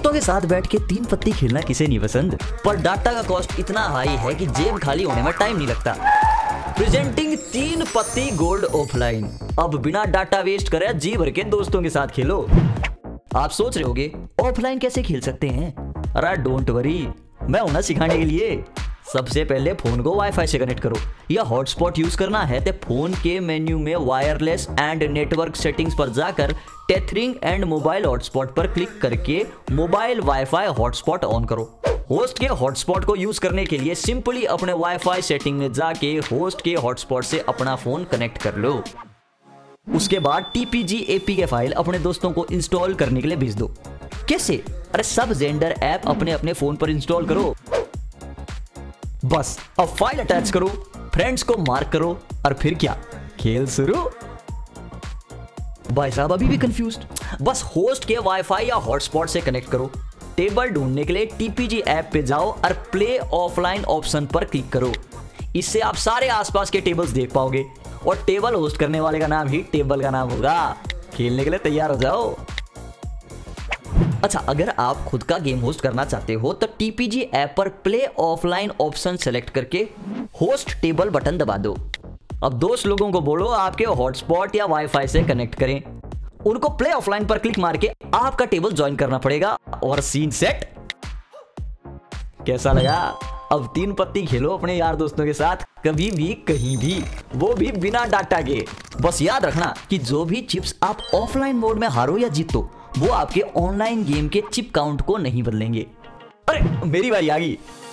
दोस्तों के साथ बैठ के 3 पत्ती खेलना किसे नहीं पसंद, पर डाटा का कॉस्ट इतना हाई है कि जेब खाली होने में टाइम नहीं लगता। प्रेजेंटिंग 3 पत्ती गोल्ड ऑफलाइन। अब बिना डाटा वेस्ट करे जी भर के दोस्तों के साथ खेलो। आप सोच रहे होगे ऑफलाइन कैसे खेल सकते हैं? अरे डोंट वरी, मैं हूं ना सिखाने के लिए। सबसे पहले फोन को वाईफाई से कनेक्ट करो या हॉटस्पॉट यूज करना है तो फोन के मेन्यू में वायरलेस एंड नेटवर्क सेटिंग्स पर जाकर टेथरिंग एंड मोबाइल हॉटस्पॉट पर क्लिक करके मोबाइल वाईफाई हॉटस्पॉट ऑन करो। होस्ट के हॉटस्पॉट को यूज करने के लिए सिंपली अपने वाईफाई सेटिंग में जाके होस्ट के हॉटस्पॉट से अपना फोन कनेक्ट कर लो। उसके बाद TPG APK फाइल अपने दोस्तों को इंस्टॉल करने के लिए भेज दो। कैसे? अरे सब जेंडर ऐप अपने अपने फोन पर इंस्टॉल करो। बस अब फाइल अटैच करो, फ्रेंड्स को मार्क करो और फिर क्या, खेल शुरू। भाई साहब अभी भी कंफ्यूज्ड? बस होस्ट के वाईफाई या हॉटस्पॉट से कनेक्ट करो। टेबल ढूंढने के लिए TPG ऐप पे जाओ और प्ले ऑफलाइन ऑप्शन पर क्लिक करो। इससे आप सारे आसपास के टेबल्स देख पाओगे और टेबल होस्ट करने वाले का नाम ही टेबल का नाम होगा। खेलने के लिए तैयार हो जाओ। अच्छा, अगर आप खुद का गेम होस्ट करना चाहते हो तो TPG ऐप पर प्ले ऑफलाइन ऑप्शन सेलेक्ट करके होस्ट टेबल बटन दबा दो। अब दोस्त लोगों को बोलो आपके हॉटस्पॉट या वाईफाई से कनेक्ट करें। उनको प्ले ऑफलाइन पर क्लिक मार के आपका टेबल ज्वाइन करना पड़ेगा और सीन सेट। कैसा लगा? अब 3 पत्ती खेलो अपने यार दोस्तों के साथ, कभी भी कहीं भी, वो भी बिना डाटा के। बस याद रखना कि जो भी चिप्स आप ऑफलाइन मोड में हारो या जीतो वो आपके ऑनलाइन गेम के चिप काउंट को नहीं बदलेंगे। अरे मेरी बारी आ गई।